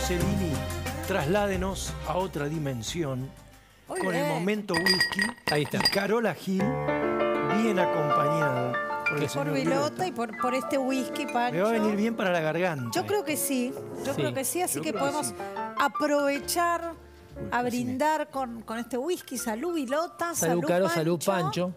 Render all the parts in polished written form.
Rossellini, trasládenos a otra dimensión Muy con bien. el momento whisky. Ahí está. Y Carola Gil, bien acompañada por el Por señor Vilota y por este whisky, Pancho. Me va a venir bien para la garganta. Yo creo que sí, yo Sí. creo que sí, así Yo que creo que podemos sí. aprovechar a brindar con este whisky. Salud, Vilota. Salud, Caro, salud, Pancho.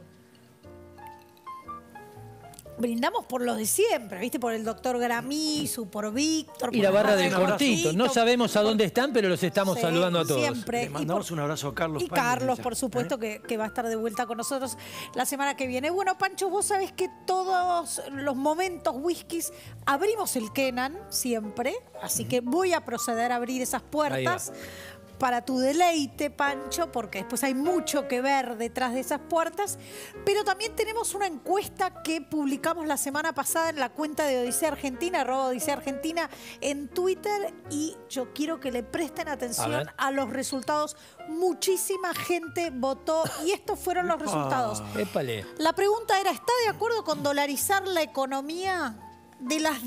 Brindamos por los de siempre, ¿viste? Por el doctor Gramizu, por Víctor. Y por la barra del Manuel cortito. No Cortito, sabemos a por- dónde están, pero los estamos Sí, saludando a todos. siempre. Le mandamos un abrazo a Carlos Y Paños, Carlos, ya, por supuesto, que va a estar de vuelta con nosotros la semana que viene. Bueno, Pancho, vos sabés que todos los momentos whiskies abrimos el Kenan siempre, así que voy a proceder a abrir esas puertas para tu deleite, Pancho, porque después hay mucho que ver detrás de esas puertas. Pero también tenemos una encuesta que publicamos la semana pasada en la cuenta de Odisea Argentina, @Odisea Argentina, en Twitter. Y yo quiero que le presten atención a los resultados. Muchísima gente votó y estos fueron los resultados. Épale. La pregunta era, ¿está de acuerdo con dolarizar la economía? De las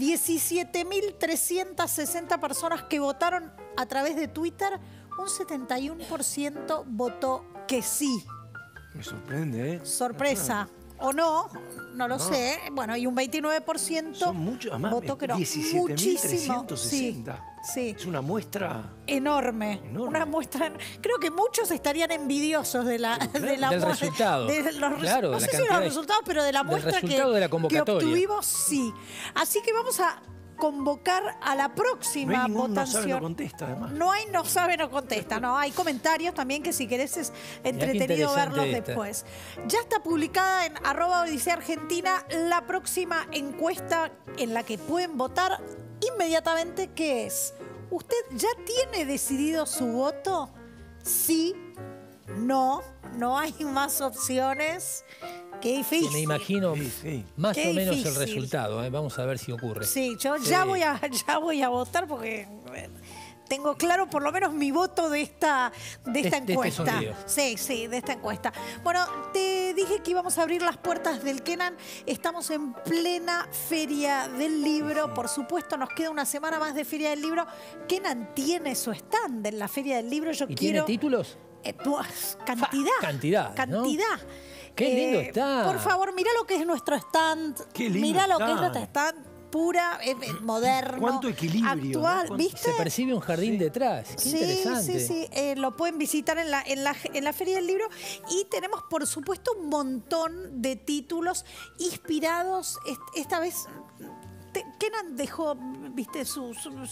17.360 personas que votaron a través de Twitter, un 71% votó que sí. Me sorprende, ¿eh? Sorpresa. O no, no lo sé. Bueno, y un 29% Son muchos, además, votó que no. Muchísimo. 17.360. Sí. Es una muestra... Enorme. Una muestra. Creo que muchos estarían envidiosos de la Del muestra- resultado. no Claro, la sé si de cantidad los de- resultados, pero de la del muestra resultado de la que convocatoria. obtuvimos, sí. Así que vamos a convocar a la No próxima hay ningún no votación. sabe, no contesta, además. No hay no sabe, no contesta. No, hay comentarios también que si querés es entretenido interesante verlos esta. después. Ya está publicada en @Odisea Argentina la próxima encuesta en la que pueden votar inmediatamente, que es: ¿usted ya tiene decidido su voto? Sí, no, no hay más opciones. Qué difícil. Me imagino Sí. más Qué o menos difícil. el resultado. Vamos a ver si ocurre. Sí, yo Sí. ya voy a votar porque tengo claro por lo menos mi voto de esta De este encuesta. sondeo. Sí, de esta encuesta. Bueno, te dije que íbamos a abrir las puertas del Kenan. Estamos en plena Feria del Libro. Por supuesto, nos queda una semana más de Feria del Libro. Kenan tiene su stand en la Feria del Libro. Yo ¿Y quiero... tiene títulos? Cantidad. Cantidad, ¿no? Cantidad. Qué lindo está. Por favor, mira lo que es nuestro stand. Qué lindo Mira lo que está. es nuestro stand. Pura, moderno. Cuánto equilibrio, Actual, ¿no? ¿viste? Se percibe un jardín detrás. Qué interesante. Sí. Lo pueden visitar en la Feria del Libro. Y tenemos, por supuesto, un montón de títulos inspirados. Esta vez Kenan dejó, viste, su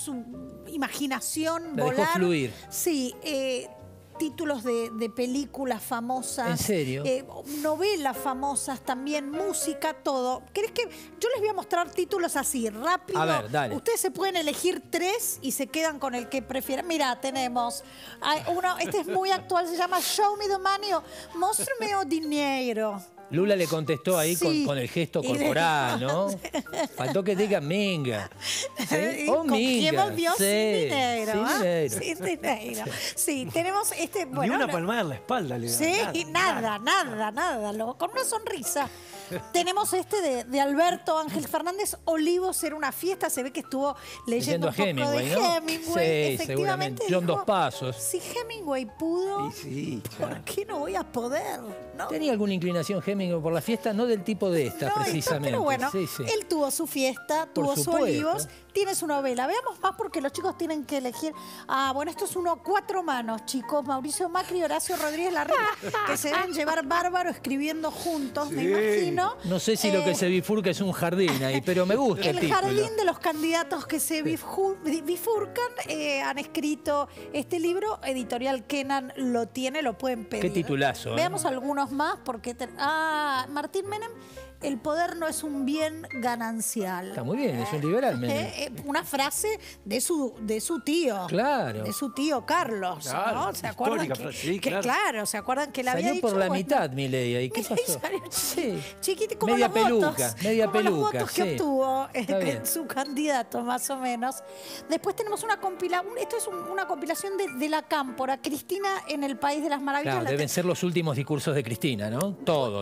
imaginación La dejó volar. fluir. Sí, títulos de películas famosas. ¿En serio? Novelas famosas también, música, todo. ¿Querés que yo les voy a mostrar títulos así, rápido? A ver, dale. Ustedes se pueden elegir 3 y se quedan con el que prefieran. Mira, tenemos uno, este es muy actual, se llama Show Me the Money o Móstrame o Dinero. Lula le contestó ahí Sí. con el gesto Y le- corporal, ¿no? Faltó que diga minga. ¿Sí? ¿Con quién minga. volvió? Sí, Sin dinero. sin ¿ah? dinero. Sin dinero. Sí, tenemos este. Ni Bueno, una palmada en la espalda le da. sí, nada, con una sonrisa. Tenemos este de Alberto Ángel Fernández, Olivos era una fiesta, se ve que estuvo leyendo un a poco Hemingway, de ¿no? Hemingway, Sí, efectivamente. seguramente. John dijo, Dos Pasos. Si Hemingway pudo, Y sí, ¿por claro. qué no voy a poder? ¿No? ¿Tenía alguna inclinación Hemingway por la fiesta? No del tipo de esta, No, precisamente. pero bueno, Sí, sí. él tuvo su fiesta, tuvo su supuesto. Olivos, tiene su novela. Veamos más porque los chicos tienen que elegir. Bueno, esto es uno a 4 manos, chicos. Mauricio Macri y Horacio Rodríguez Larreta, que se deben llevar bárbaro escribiendo juntos, me Sí. imagino. No sé si lo que se bifurca es un jardín ahí, pero me gusta el El título. jardín de los candidatos que se bifurcan han escrito este libro. Editorial Kenan lo tiene, lo pueden pedir. Qué titulazo, ¿eh? Veamos algunos más porque... Martín Menem, el poder no es un bien ganancial. Está muy bien, es un liberal, Menem. Una frase de su tío. Claro. De su tío Carlos. Claro, ¿no? ¿Se acuerdan histórica que, frase, sí, que, claro. claro, ¿se acuerdan que la había Salió dicho? por la Bueno, mitad, Milei, ¿y qué pasó? Salió Sí. chiquito, como Media los peluca, votos, media como peluca, los votos que sí. obtuvo Está bien. su candidato, más o menos. Después tenemos una compilación, esto es una compilación de la Cámpora, Cristina en el País de las Maravillas. Claro, deben ser los últimos discursos de Cristina, ¿no? Todos.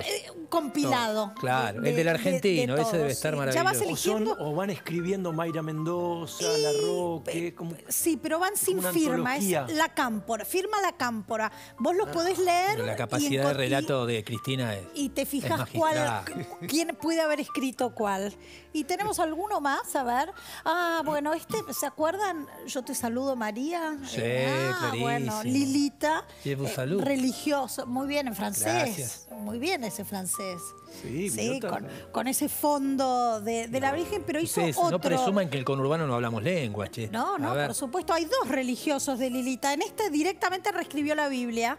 compilado. Claro, el del argentino, ese debe estar Ya vas maravilloso. eligiendo. O van escribiendo Mayra Mendoza, La Roque, como Sí, pero van sin una firma, antología. es la cámpora, firma la cámpora. Vos los podés leer. Pero la y capacidad de relato de Cristina es. y te es fijas cuál, magistral. quién puede haber escrito cuál. Y tenemos alguno más, a ver. Ah, bueno, ¿se acuerdan? Yo te saludo, María. Sí, bueno, clarísimo. Lilita. Je vous salue. Religioso, muy bien en francés. Gracias. Muy bien ese francés. Sí, Milota. con ese fondo de la Virgen, pero hizo Ustedes otro. no presuman que el conurbano no hablamos lengua, che. No, A ver. por supuesto. Hay dos religiosos de Lilita. En este directamente reescribió la Biblia.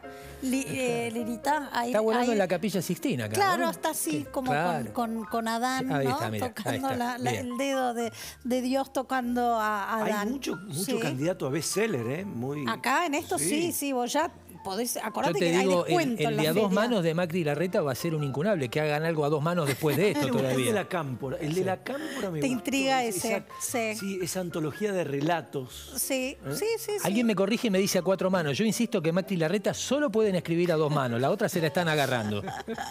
Lilita. Está volando en la Capilla Sixtina acá, Claro, ¿no? está así, Que- como claro. con Adán, Sí, ahí ¿no? está, mira, ahí Tocando está, bien. el dedo de Dios tocando a Adán. Hay mucho Sí. candidato a bestseller, ¿eh? Muy... Acá en esto sí, vos ya podés. Yo Acordate te que hay digo, descuento el en de la a dos feria. manos de Macri y Larreta va a ser un incunable, que hagan algo a dos manos después de esto El de todavía. la cámpora. El de la cámpora me Te gustó. intriga ese, sí. Sí, esa antología de relatos. Sí, sí, sí. Alguien me corrige y me dice a cuatro manos. Yo insisto que Macri y Larreta solo pueden escribir a dos manos, la otra se la están agarrando.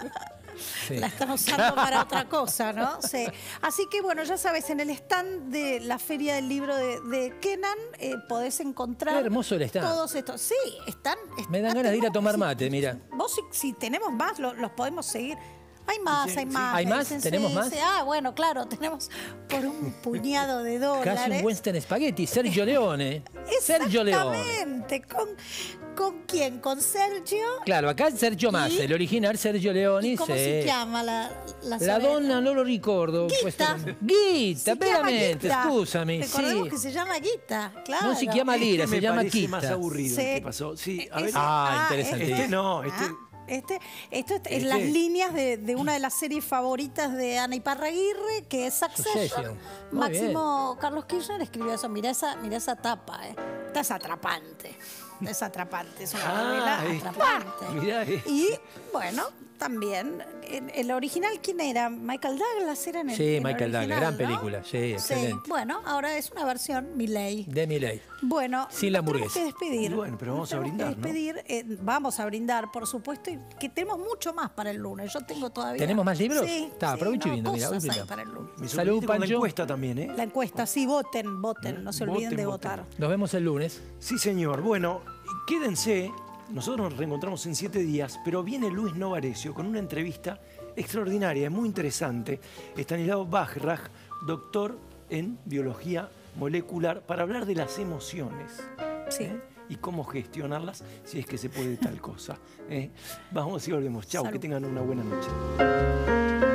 Sí. La están usando para otra cosa, ¿no? Sí. Así que, bueno, ya sabes, en el stand de la Feria del Libro de Kenan podés encontrar... Qué hermoso el stand. Todos estos. Sí, están... Me dan ganas de ir a tomar mate, mira. Vos, si tenemos más, los podemos seguir. Hay más, hay más. ¿Hay más? Dicen, ¿Tenemos sí, más? sí. Ah, bueno, claro, tenemos por un puñado de dólares. Casi un Western Spaghetti, Sergio Leone. Sergio Leone. Exactamente. ¿Con quién? ¿Con Sergio? Claro, acá Sergio Massa, el original Sergio Leone. ¿Y cómo sí. se llama la La sorella? donna non lo ricordo. Guita. Guita, Si chiama veramente, Guita. scusami. Recordemos Sì. que se llama Guita, claro. Non si chiama Lira, Este se me llama parece Guita. más aburrido Sí. el que pasó. Sí, a ver. Interesante. Este no, Esto es en las líneas de una de las series favoritas de Ana Iparraguirre, que es Succession. Succession. Muy Máximo Carlos Kirchner escribió eso. Mirá esa tapa, ¿eh? Esta es atrapante. Es atrapante, es una novela ahí atrapante. está. Mirá, Y bueno, también, el original, ¿quién era? Michael Douglas era en el Sí, en el Michael Douglas, original, gran ¿no? película, sí, excelente. Bueno, ahora es una versión Milei. De Milei. Bueno, Sin la nos tenemos hamburguesa. que despedir. Y bueno, pero vamos a Nos tenemos brindar, que ¿no? despedir. Vamos a brindar, por supuesto, y que tenemos mucho más para el lunes. Yo tengo todavía. ¿Tenemos más libros? Sí. Está, aprovecho y viendo, mira, voy cosas hay brindando. para el lunes. Me Salud, sorprendiste con la Pancho. encuesta también, ¿eh? La encuesta, sí, voten, no se olviden Voten, de voten. votar. Nos vemos el lunes. Sí, señor. Bueno, quédense. Nosotros nos reencontramos en 7 días, pero viene Luis Novarecio con una entrevista extraordinaria, muy interesante. Estanislao Bajraj, doctor en biología molecular, para hablar de las emociones. Sí. Y cómo gestionarlas si es que se puede tal cosa. Vamos y volvemos. Chao, Salud. que tengan una buena noche.